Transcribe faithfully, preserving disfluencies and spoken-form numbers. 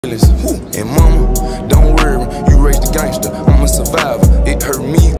And mama, don't worry, you raised the gangster. I'm a survivor.